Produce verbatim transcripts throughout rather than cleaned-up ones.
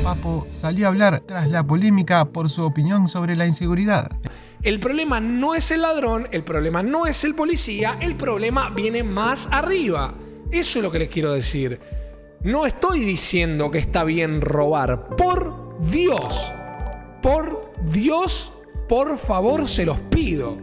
Papo salió a hablar tras la polémica por su opinión sobre la inseguridad. El problema no es el ladrón, el problema no es el policía, el problema viene más arriba. Eso es lo que les quiero decir. No estoy diciendo que está bien robar. Por Dios, por Dios, por favor se los pido.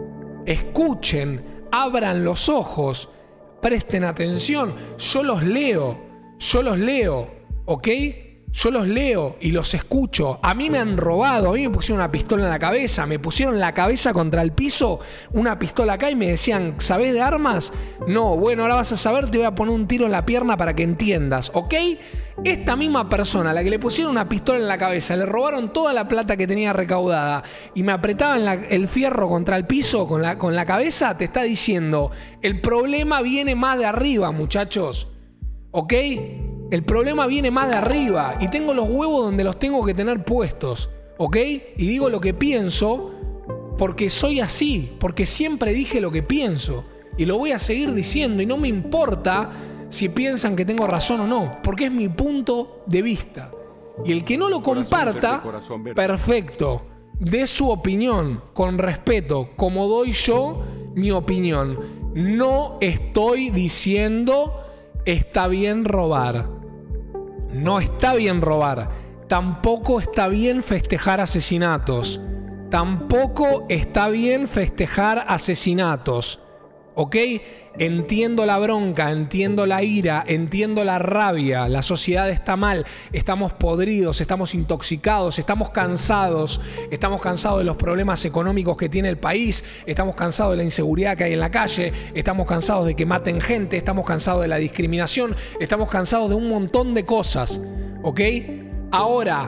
Escuchen, abran los ojos, presten atención. Yo los leo, yo los leo, ¿ok? Yo los leo y los escucho. A mí me han robado, a mí me pusieron una pistola en la cabeza, me pusieron la cabeza contra el piso, una pistola acá y me decían, ¿sabés de armas? No, bueno, ahora vas a saber, te voy a poner un tiro en la pierna para que entiendas, ¿ok? Esta misma persona a la que le pusieron una pistola en la cabeza, le robaron toda la plata que tenía recaudada y me apretaban la, el fierro contra el piso con la, con la cabeza, te está diciendo, el problema viene más de arriba, muchachos, ¿ok? El problema viene más de arriba y tengo los huevos donde los tengo que tener puestos, ¿ok? Y digo lo que pienso porque soy así, porque siempre dije lo que pienso y lo voy a seguir diciendo y no me importa si piensan que tengo razón o no, porque es mi punto de vista. Y el que no lo comparta, perfecto, dé su opinión con respeto, como doy yo mi opinión. No estoy diciendo está bien robar. No está bien robar. Tampoco está bien festejar asesinatos. Tampoco está bien festejar asesinatos. ¿Ok? Entiendo la bronca, entiendo la ira, entiendo la rabia. La sociedad está mal, estamos podridos, estamos intoxicados, estamos cansados. Estamos cansados de los problemas económicos que tiene el país. Estamos cansados de la inseguridad que hay en la calle. Estamos cansados de que maten gente. Estamos cansados de la discriminación. Estamos cansados de un montón de cosas. ¿Ok? Ahora,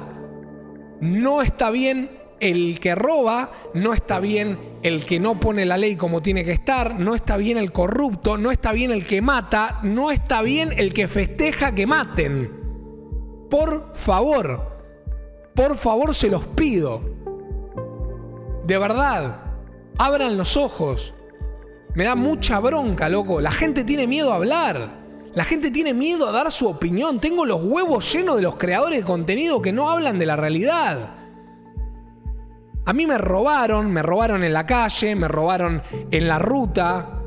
no está bien el que roba, no está bien el que no pone la ley como tiene que estar, no está bien el corrupto, no está bien el que mata, no está bien el que festeja que maten. Por favor, por favor se los pido. De verdad, abran los ojos. Me da mucha bronca, loco. La gente tiene miedo a hablar. La gente tiene miedo a dar su opinión. Tengo los huevos llenos de los creadores de contenido que no hablan de la realidad. A mí me robaron, me robaron en la calle, me robaron en la ruta,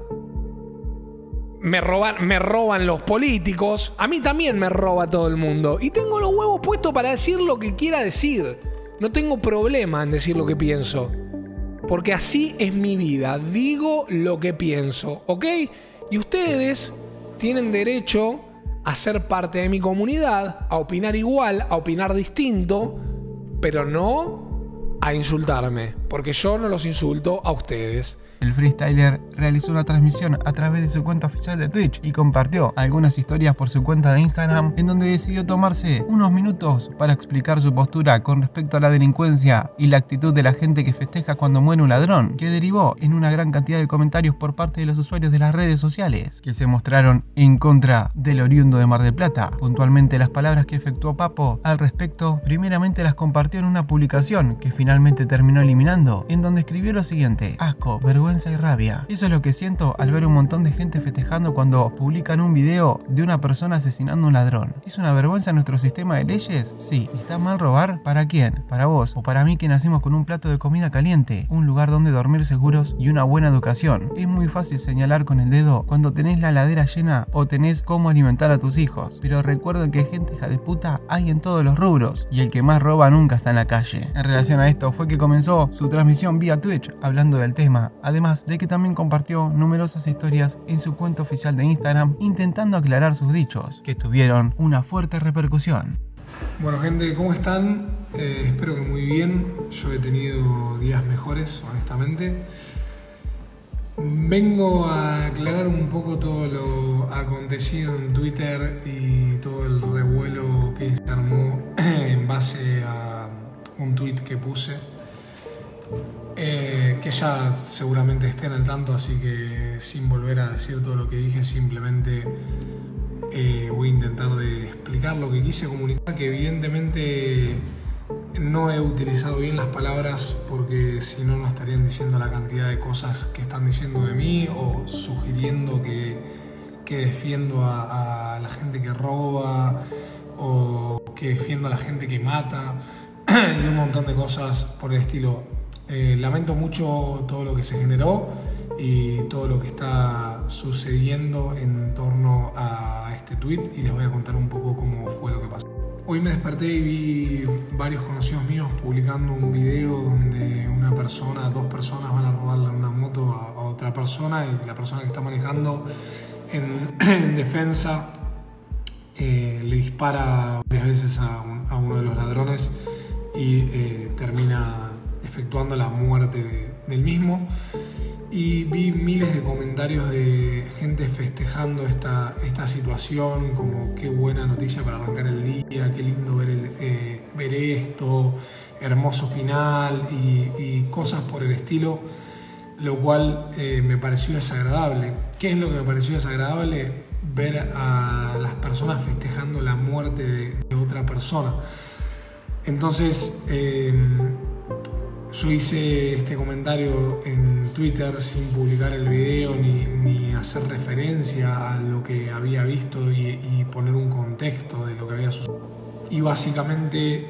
me roban, me roban los políticos, a mí también me roba todo el mundo. Y tengo los huevos puestos para decir lo que quiera decir. No tengo problema en decir lo que pienso. Porque así es mi vida, digo lo que pienso, ¿ok? Y ustedes tienen derecho a ser parte de mi comunidad, a opinar igual, a opinar distinto, pero no a insultarme, porque yo no los insulto a ustedes. El freestyler realizó una transmisión a través de su cuenta oficial de Twitch y compartió algunas historias por su cuenta de Instagram, en donde decidió tomarse unos minutos para explicar su postura con respecto a la delincuencia y la actitud de la gente que festeja cuando muere un ladrón, que derivó en una gran cantidad de comentarios por parte de los usuarios de las redes sociales, que se mostraron en contra del oriundo de Mar del Plata. Puntualmente, las palabras que efectuó Papo al respecto, primeramente las compartió en una publicación que finalmente terminó eliminando, en donde escribió lo siguiente: asco, vergüenza y rabia. Eso es lo que siento al ver un montón de gente festejando cuando publican un video de una persona asesinando a un ladrón. ¿Es una vergüenza nuestro sistema de leyes? Sí. ¿Está mal robar? ¿Para quién? ¿Para vos? ¿O para mí, que nacimos con un plato de comida caliente, un lugar donde dormir seguros y una buena educación? Es muy fácil señalar con el dedo cuando tenés la heladera llena o tenés cómo alimentar a tus hijos, pero recuerden que gente hija de puta hay en todos los rubros y el que más roba nunca está en la calle. En relación a esto fue que comenzó su transmisión vía Twitch hablando del tema, además de que también compartió numerosas historias en su cuenta oficial de Instagram intentando aclarar sus dichos, que tuvieron una fuerte repercusión. Bueno, gente, ¿cómo están? Eh, espero que muy bien. Yo he tenido días mejores, honestamente. Vengo a aclarar un poco todo lo acontecido en Twitter y todo el revuelo que se armó en base a un tweet que puse. Eh, que ya seguramente estén al tanto, así que sin volver a decir todo lo que dije, simplemente eh, voy a intentar de explicar lo que quise comunicar, que evidentemente no he utilizado bien las palabras, porque si no, no estarían diciendo la cantidad de cosas que están diciendo de mí o sugiriendo que, que defiendo a, a la gente que roba o que defiendo a la gente que mata y un montón de cosas por el estilo. Eh, lamento mucho todo lo que se generó y todo lo que está sucediendo en torno a este tweet, y les voy a contar un poco cómo fue lo que pasó. Hoy me desperté y vi varios conocidos míos publicando un video donde una persona, dos personas van a robarle una moto a, a otra persona, y la persona que está manejando en, en defensa eh, le dispara varias veces a, un, a uno de los ladrones y eh, termina efectuando la muerte de, del mismo. Y vi miles de comentarios de gente festejando esta, esta situación, como qué buena noticia para arrancar el día, qué lindo ver, el, eh, ver esto, hermoso final y, y cosas por el estilo, lo cual eh, me pareció desagradable. ¿Qué es lo que me pareció desagradable? Ver a las personas festejando la muerte de, de otra persona. Entonces, eh, yo hice este comentario en Twitter sin publicar el video ni, ni hacer referencia a lo que había visto y, y poner un contexto de lo que había sucedido. Y básicamente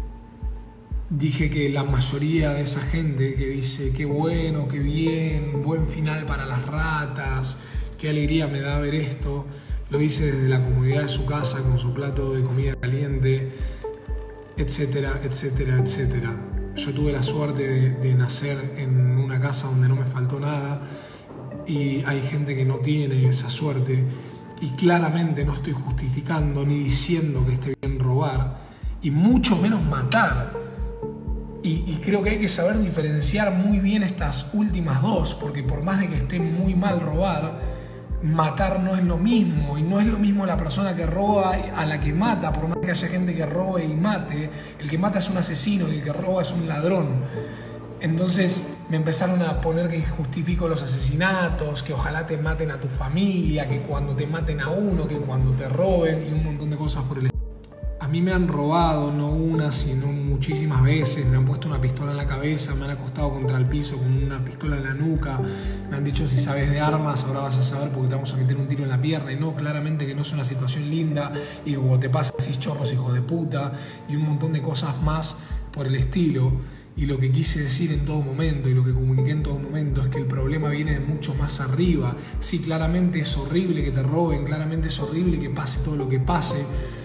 dije que la mayoría de esa gente que dice qué bueno, qué bien, buen final para las ratas, qué alegría me da ver esto, lo hice desde la comodidad de su casa con su plato de comida caliente, etcétera, etcétera, etcétera. Yo tuve la suerte de, de nacer en una casa donde no me faltó nada, y hay gente que no tiene esa suerte, y claramente no estoy justificando ni diciendo que esté bien robar, y mucho menos matar. Y, y creo que hay que saber diferenciar muy bien estas últimas dos, porque por más de que esté muy mal robar, matar no es lo mismo, y no es lo mismo la persona que roba a la que mata. Por más que haya gente que robe y mate, el que mata es un asesino y el que roba es un ladrón. Entonces me empezaron a poner que justifico los asesinatos, que ojalá te maten a tu familia, que cuando te maten a uno, que cuando te roben, y un montón de cosas por el estilo. A mí me han robado no una, sino muchísimas veces. Me han puesto una pistola en la cabeza, me han acostado contra el piso con una pistola en la nuca, me han dicho si sabes de armas ahora vas a saber porque te vamos a meter un tiro en la pierna. Y no, claramente que no es una situación linda, y como te pasa decís chorros hijo de puta, y un montón de cosas más por el estilo. Y lo que quise decir en todo momento y lo que comuniqué en todo momento es que el problema viene de mucho más arriba. Sí, claramente es horrible que te roben, claramente es horrible que pase todo lo que pase,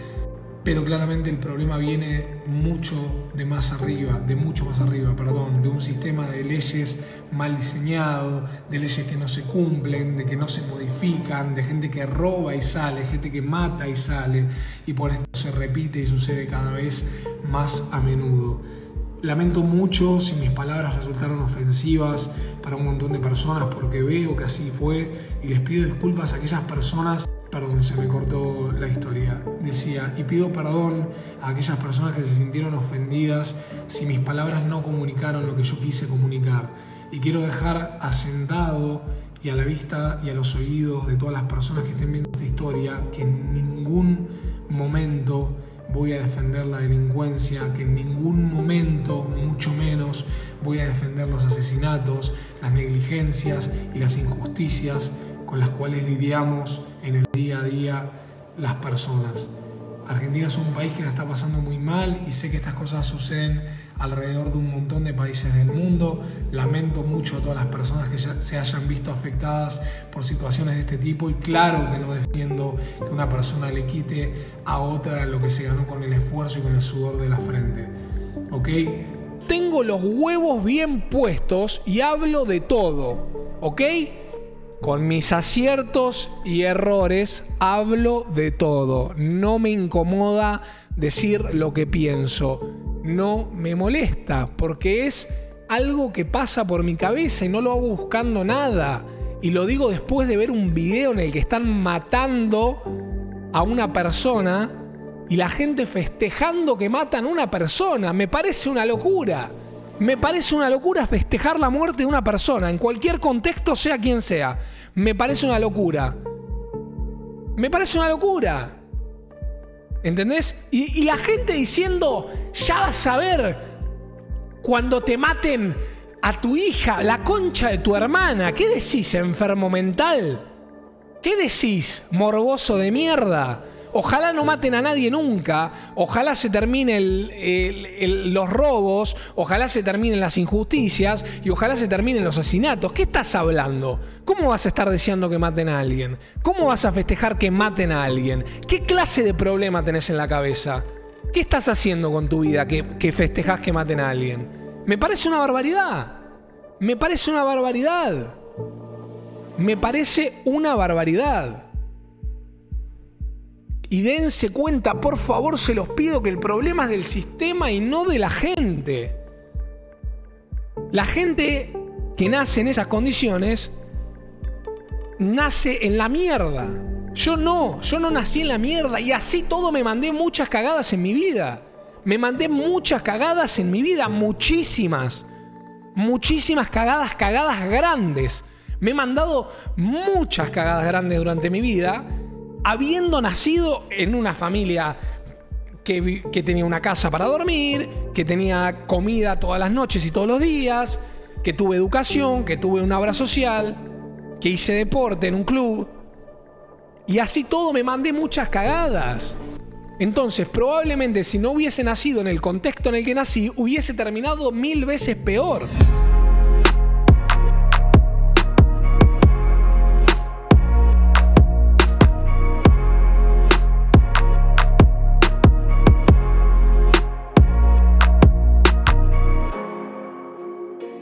pero claramente el problema viene mucho de más arriba, de mucho más arriba, perdón, de un sistema de leyes mal diseñado, de leyes que no se cumplen, de que no se modifican, de gente que roba y sale, gente que mata y sale, y por esto se repite y sucede cada vez más a menudo. Lamento mucho si mis palabras resultaron ofensivas para un montón de personas, porque veo que así fue, y les pido disculpas a aquellas personas. Perdón, se me cortó la historia. Decía, y pido perdón a aquellas personas que se sintieron ofendidas si mis palabras no comunicaron lo que yo quise comunicar. Y quiero dejar asentado y a la vista y a los oídos de todas las personas que estén viendo esta historia que en ningún momento voy a defender la delincuencia, que en ningún momento, mucho menos, voy a defender los asesinatos, las negligencias y las injusticias con las cuales lidiamos en el día a día las personas. Argentina es un país que la está pasando muy mal, y sé que estas cosas suceden alrededor de un montón de países del mundo. Lamento mucho a todas las personas que ya se hayan visto afectadas por situaciones de este tipo, y claro que no defiendo que una persona le quite a otra lo que se ganó con el esfuerzo y con el sudor de la frente. ¿Ok? Tengo los huevos bien puestos y hablo de todo, ¿ok? Con mis aciertos y errores hablo de todo. No me incomoda decir lo que pienso. No me molesta, porque es algo que pasa por mi cabeza y no lo hago buscando nada. Y lo digo después de ver un video en el que están matando a una persona y la gente festejando que matan a una persona. Me parece una locura. Me parece una locura festejar la muerte de una persona, en cualquier contexto, sea quien sea. Me parece una locura. Me parece una locura. ¿Entendés? Y, y la gente diciendo, ya vas a ver cuando te maten a tu hija, la concha de tu hermana. ¿Qué decís, enfermo mental? ¿Qué decís, morboso de mierda? Ojalá no maten a nadie nunca. Ojalá se terminen el, el, el, los robos. Ojalá se terminen las injusticias. Y ojalá se terminen los asesinatos. ¿Qué estás hablando? ¿Cómo vas a estar deseando que maten a alguien? ¿Cómo vas a festejar que maten a alguien? ¿Qué clase de problema tenés en la cabeza? ¿Qué estás haciendo con tu vida que, que festejás que maten a alguien? Me parece una barbaridad. Me parece una barbaridad. Me parece una barbaridad. Y dense cuenta, por favor, se los pido, que el problema es del sistema y no de la gente. La gente que nace en esas condiciones nace en la mierda. Yo no, yo no nací en la mierda y así todo me mandé muchas cagadas en mi vida. Me mandé muchas cagadas en mi vida, muchísimas. Muchísimas cagadas, cagadas grandes. Me he mandado muchas cagadas grandes durante mi vida, habiendo nacido en una familia que, que tenía una casa para dormir, que tenía comida todas las noches y todos los días, que tuve educación, que tuve una obra social, que hice deporte en un club. Y así todo me mandé muchas cagadas. Entonces, probablemente si no hubiese nacido en el contexto en el que nací, hubiese terminado mil veces peor.